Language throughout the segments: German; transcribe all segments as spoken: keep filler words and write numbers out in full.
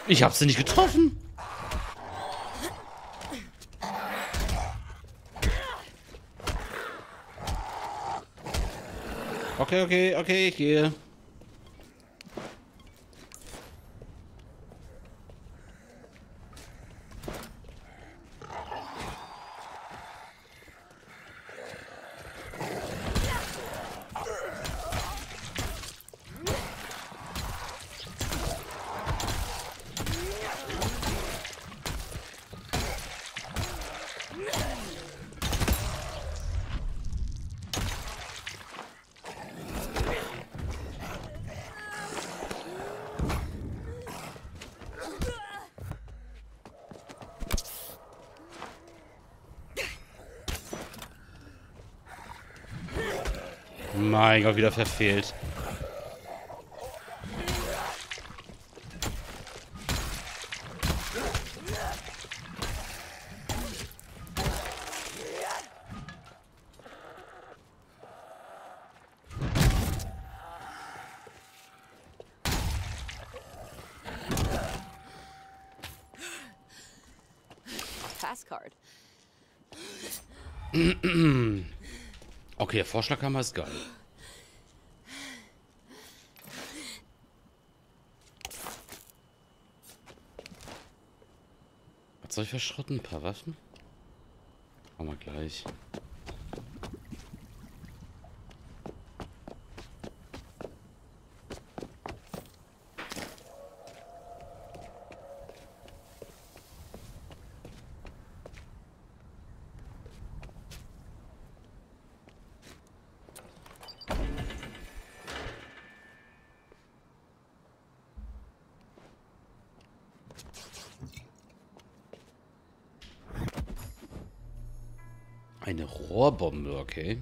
Ich hab sie nicht getroffen. Okay, okay, okay, ich gehe. Mein Gott, wieder verfehlt. Passcard. Okay, der Vorschlaghammer ist geil. Was soll ich verschrotten? Ein paar Waffen? Machen wir gleich. Eine Rohrbombe, okay.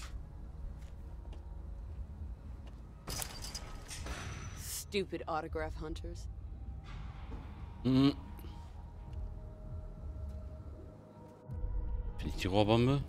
Stupid autograph hunters. Hm. Finde ich die Rohrbombe?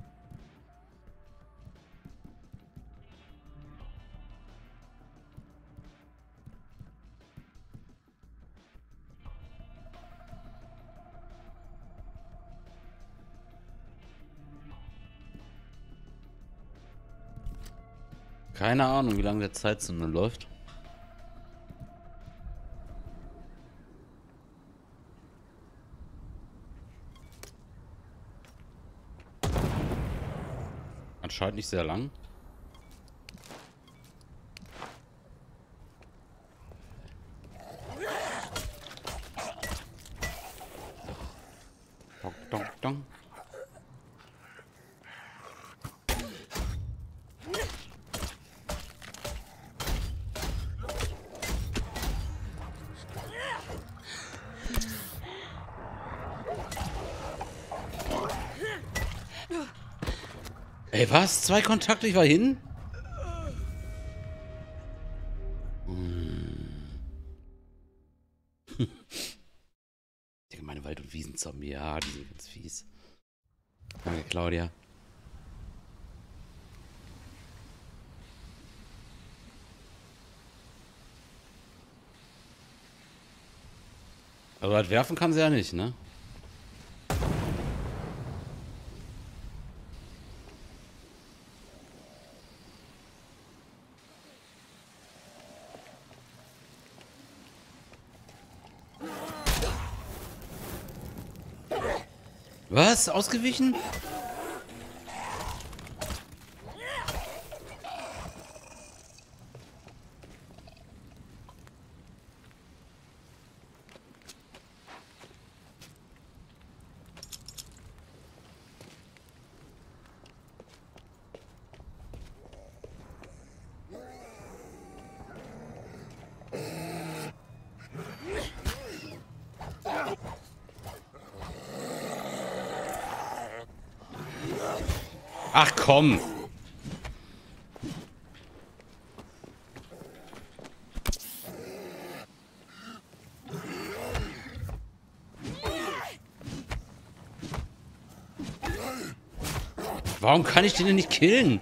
Keine Ahnung, wie lange der Zeitzone läuft. Anscheinend nicht sehr lang. Dong, dong, dong. Ey, was? Zwei Kontakte, ich war hin? Hm. Ich denke, meine Wald- und Wiesenzombie, ja, die sind ganz fies. Danke, Claudia. Aber halt werfen kann sie ja nicht, ne? Was? Ausgewichen? Ach komm! Warum kann ich den denn nicht killen?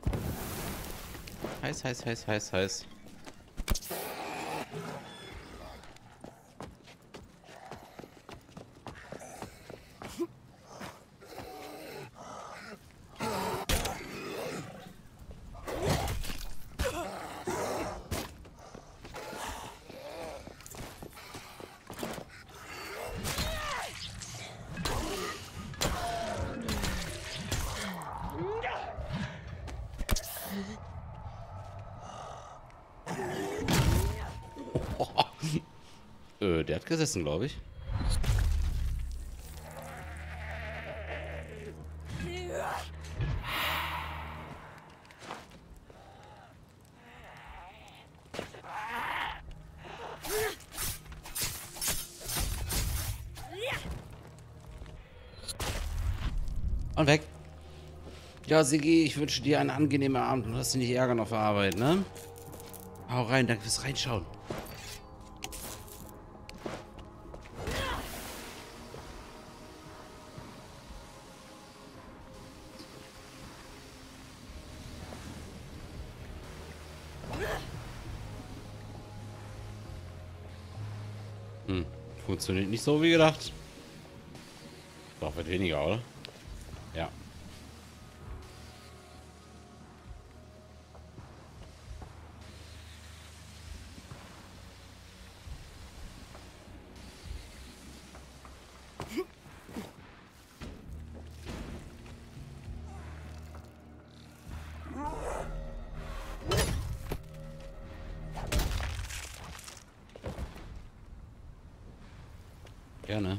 Heiß, heiß, heiß, heiß, heiß. äh, der hat gesessen, glaube ich. Und weg. Ja, Sigi, ich wünsche dir einen angenehmen Abend und lass dich nicht ärgern auf der Arbeit, ne? Hau rein, danke fürs Reinschauen. Hm, funktioniert nicht so wie gedacht. Doch, wird weniger, oder? Ja. Gerne.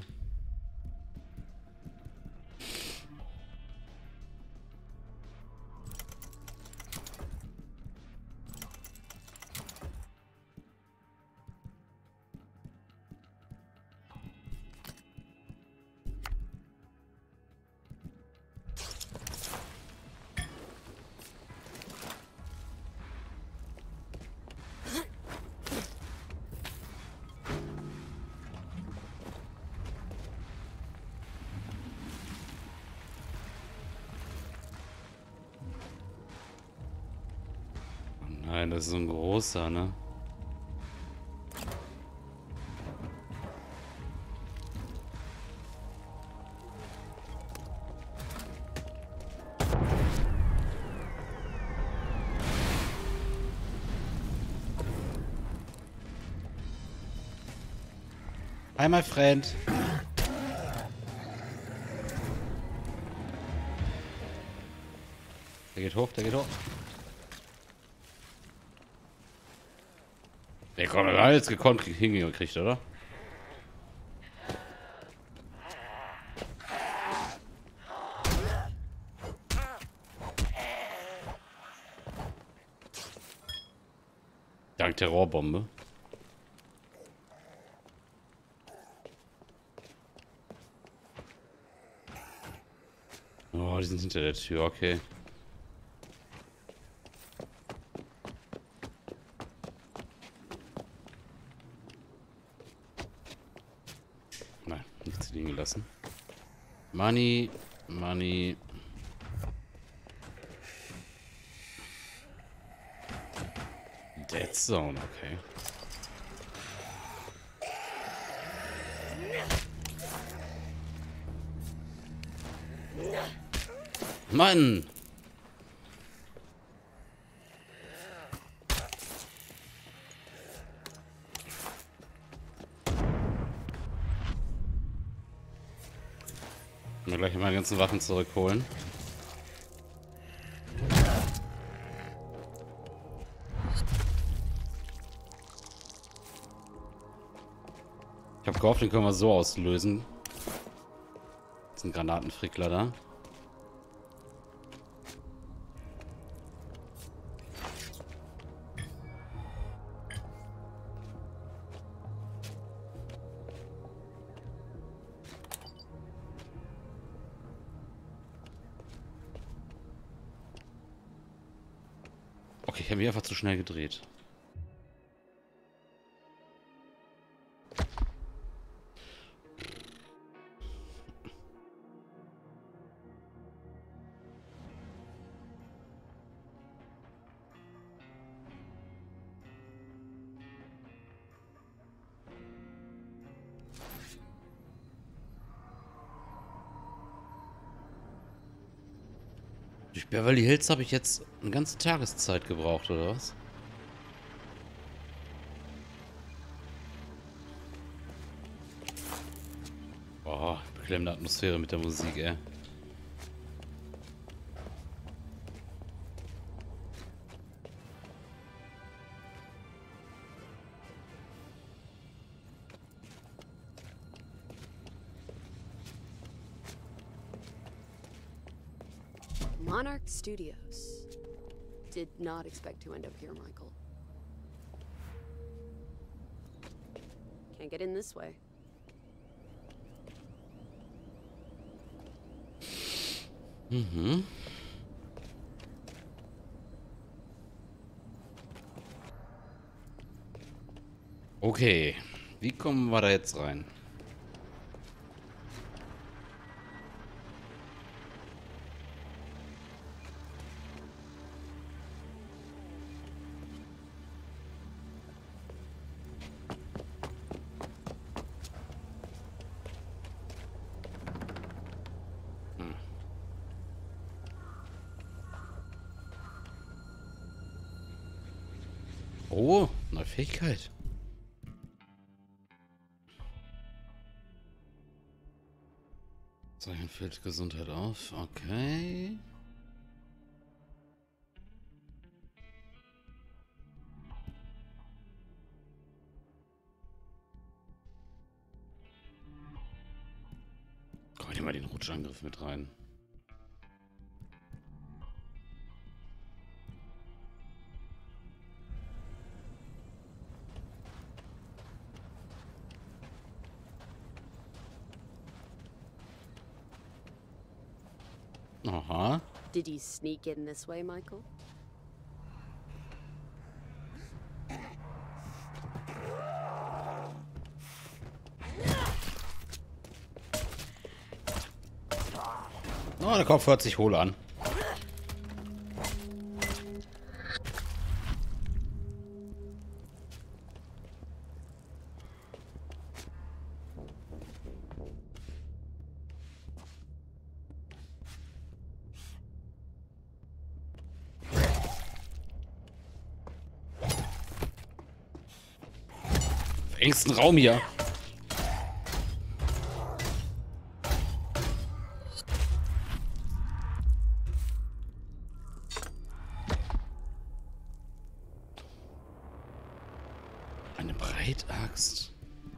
Nein, das ist so ein großer, ne? Hi, my friend. Der geht hoch, der geht hoch. Der kommt gar jetzt gekonnt hingekriegt, oder? Dank der Rohrbombe. Oh, die sind hinter der Tür, okay. Nein, nichts liegen gelassen. Money, Money. Dead Zone, okay. Mann! Ich mir gleich meine ganzen Waffen zurückholen. Ich habe gehofft, den können wir so auslösen. Das sind Granatenfrickler da. Okay, ich habe mich einfach zu schnell gedreht. Durch Beverly Hills habe ich jetzt eine ganze Tageszeit gebraucht, oder was? Boah, beklemmende Atmosphäre mit der Musik, ey. Monarch Studios. Did not expect to end up here, Michael. Can't get in this way. Mhm. Okay. Wie kommen wir da jetzt rein? Oh, neue Fähigkeit. Zeichen füllt Gesundheit auf. Okay. Komm, ich mal den Rutschangriff mit rein. Aha. Did you sneak in this way, Michael? Oh, der Kopf hört sich hohl an. Engsten Raum hier. Eine Breitaxt.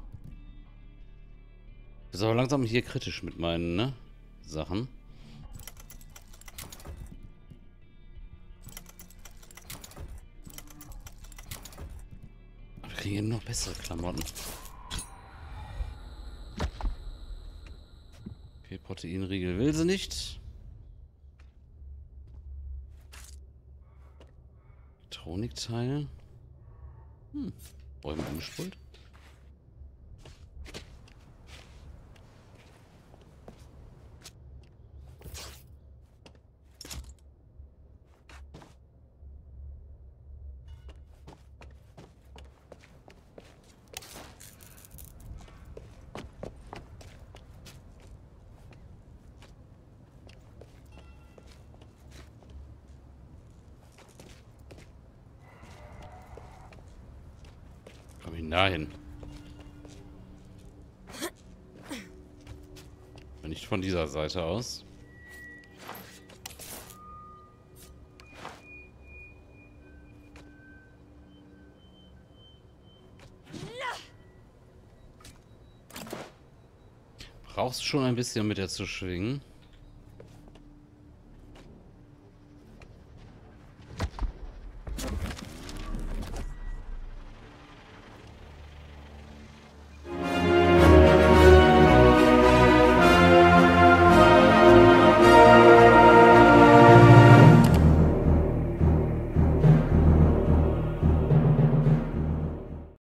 Ist aber langsam hier kritisch mit meinen, ne, Sachen. Wir kriegen eben noch bessere Klamotten. Okay, Proteinriegel will sie nicht. Elektronikteil. Hm. Bäume angespult. Komm ich dahin? Nicht von dieser Seite aus. Brauchst schon ein bisschen, um mit der zu schwingen.